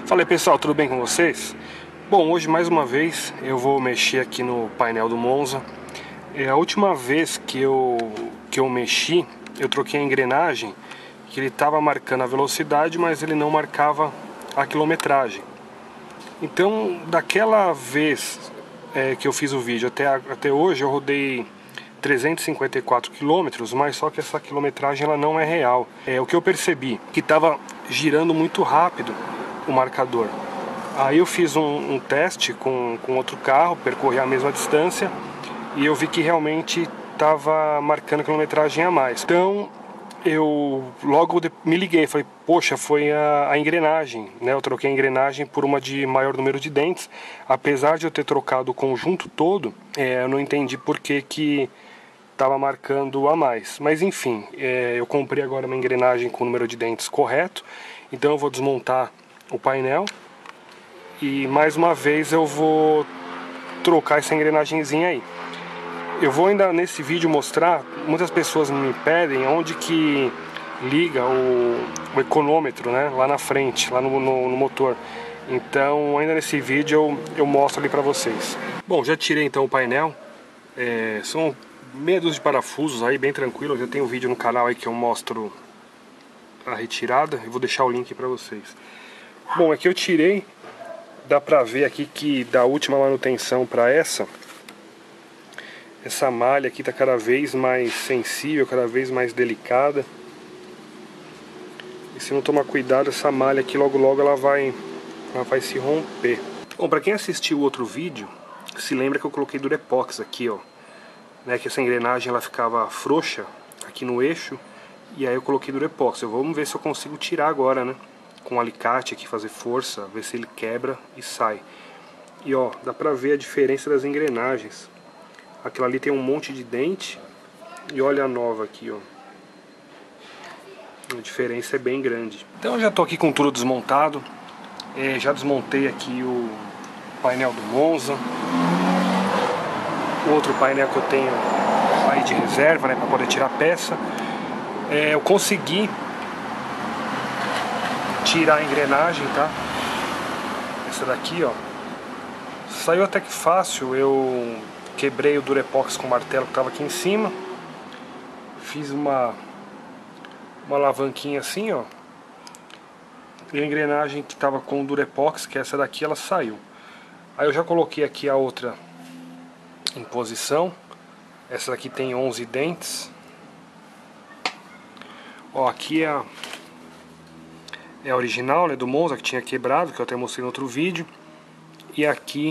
Fala aí pessoal, tudo bem com vocês? Bom, hoje mais uma vez eu vou mexer aqui no painel do Monza. A última vez que eu mexi, eu troquei a engrenagem, que ele estava marcando a velocidade, mas ele não marcava a quilometragem. Então, daquela vez que eu fiz o vídeo até hoje, eu rodei 354 quilômetros, mas só que essa quilometragem ela não é real. O que eu percebi, que estava girando muito rápido o marcador. Aí eu fiz um teste com outro carro, percorri a mesma distância e eu vi que realmente estava marcando quilometragem a mais. Então eu logo me liguei, falei, poxa, foi a engrenagem, né? Eu troquei a engrenagem por uma de maior número de dentes. Apesar de eu ter trocado o conjunto todo, eu não entendi por que estava marcando a mais. Mas enfim, eu comprei agora uma engrenagem com o número de dentes correto, então eu vou desmontar o painel e mais uma vez eu vou trocar essa engrenagemzinha aí. Eu vou ainda nesse vídeo mostrar, muitas pessoas me pedem onde que liga o econômetro, né, lá na frente, lá no motor. Então ainda nesse vídeo eu mostro ali pra vocês. Bom, já tirei então o painel, são meia dúzia de parafusos aí, bem tranquilo. Eu já tenho um vídeo no canal aí que eu mostro a retirada, eu vou deixar o link pra vocês. Bom, aqui eu tirei, dá pra ver aqui que da última manutenção para essa malha aqui tá cada vez mais sensível, cada vez mais delicada. E se não tomar cuidado, essa malha aqui logo ela vai se romper. Bom, pra quem assistiu o outro vídeo, se lembra que eu coloquei Durepox aqui, ó, né, que essa engrenagem ela ficava frouxa aqui no eixo, e aí eu coloquei Durepox. Vamos ver se eu consigo tirar agora, né, com um alicate aqui, fazer força, ver se ele quebra e sai. E ó, dá pra ver a diferença das engrenagens. Aquela ali tem um monte de dente e olha a nova aqui, ó. A diferença é bem grande. Então eu já tô aqui com tudo desmontado. Já desmontei aqui o painel do Monza. O outro painel que eu tenho aí de reserva, né, pra poder tirar a peça. Eu consegui tirar a engrenagem, tá? Essa daqui, ó, saiu até que fácil. Eu quebrei o Durepox com o martelo que estava aqui em cima, fiz uma alavanquinha assim, ó, e a engrenagem que estava com o Durepox, que é essa daqui, ela saiu. Aí eu já coloquei aqui a outra em posição. Essa daqui tem 11 dentes. Ó, aqui é a original, né, do Monza, que tinha quebrado, que eu até mostrei no outro vídeo. E aqui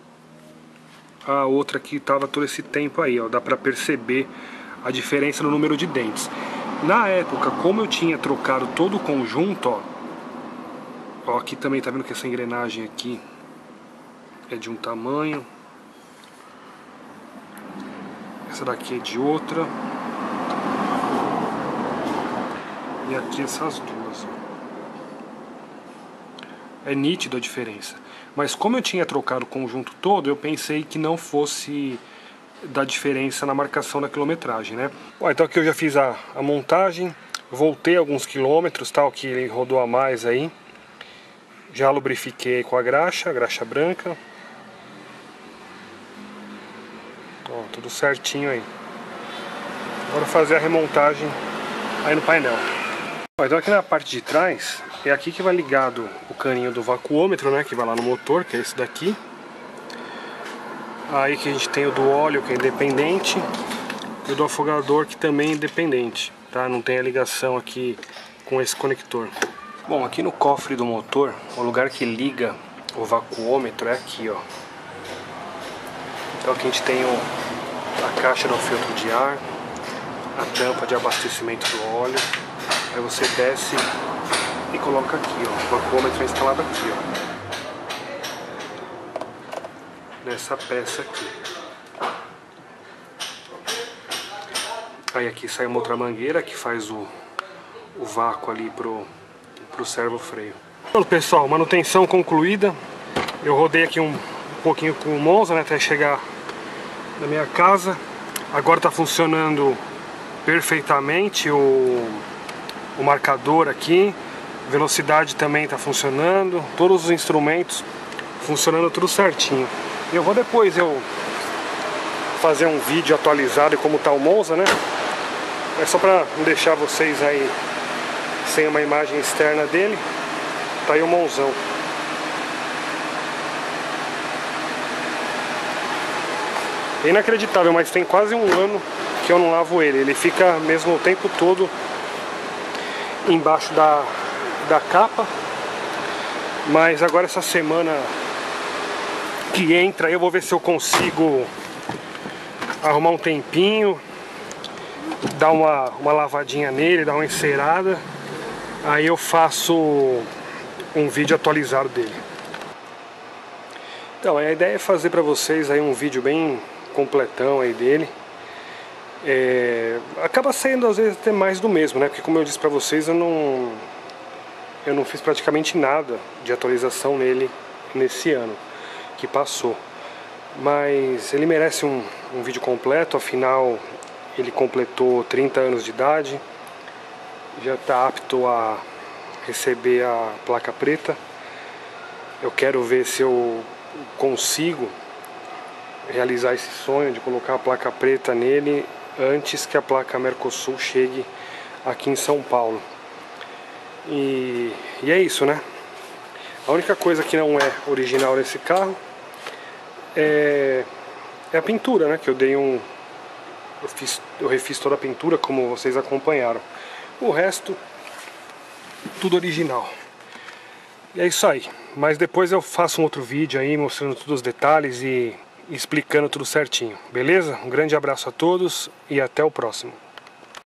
a outra que estava todo esse tempo aí, ó, dá pra perceber a diferença no número de dentes. Na época, como eu tinha trocado todo o conjunto, ó, aqui também tá vendo que essa engrenagem aqui é de um tamanho, essa daqui é de outra, e aqui essas duas, ó. É nítido a diferença. Mas como eu tinha trocado o conjunto todo, eu pensei que não fosse dar diferença na marcação da quilometragem, né? Bom, então aqui eu já fiz a montagem, voltei alguns quilômetros, tal, que ele rodou a mais aí. Já lubrifiquei com a graxa branca. Ó, tudo certinho aí. Agora fazer a remontagem aí no painel. Bom, então aqui na parte de trás, é aqui que vai ligado o caninho do vacuômetro, né, que vai lá no motor, que é esse daqui. Aí que a gente tem o do óleo, que é independente, e o do afogador, que também é independente, tá? Não tem a ligação aqui com esse conector. Bom, aqui no cofre do motor, o lugar que liga o vacuômetro é aqui, ó. Então aqui a gente tem a caixa do filtro de ar, a tampa de abastecimento do óleo. Aí você desce e coloca aqui, ó, o vacuômetro é instalado aqui, ó, nessa peça aqui. Aí aqui sai uma outra mangueira que faz o vácuo ali pro servo freio. Bom, pessoal, manutenção concluída. Eu rodei aqui um pouquinho com o Monza, né, até chegar na minha casa. Agora tá funcionando perfeitamente o marcador aqui. Velocidade também está funcionando, todos os instrumentos funcionando tudo certinho. Eu vou depois fazer um vídeo atualizado de como está o Monza, né? É só para não deixar vocês aí sem uma imagem externa dele. Tá aí o Monzão. É inacreditável, mas tem quase um ano que eu não lavo ele. Ele fica mesmo o tempo todo embaixo da capa. Mas agora essa semana que entra eu vou ver se eu consigo arrumar um tempinho, dar uma lavadinha nele, dar uma encerada. Aí eu faço um vídeo atualizado dele. Então a ideia é fazer para vocês aí um vídeo bem completão aí dele. Acaba sendo às vezes até mais do mesmo, né? Porque como eu disse para vocês, eu não fiz praticamente nada de atualização nele nesse ano que passou. Mas ele merece um vídeo completo, afinal ele completou 30 anos de idade, já está apto a receber a placa preta. Eu quero ver se eu consigo realizar esse sonho de colocar a placa preta nele antes que a placa Mercosul chegue aqui em São Paulo. E é isso, né? A única coisa que não é original nesse carro é a pintura, né? Que eu dei eu refiz toda a pintura, como vocês acompanharam. O resto, tudo original. E é isso aí. Mas depois eu faço um outro vídeo aí mostrando todos os detalhes e explicando tudo certinho. Beleza? Um grande abraço a todos e até o próximo.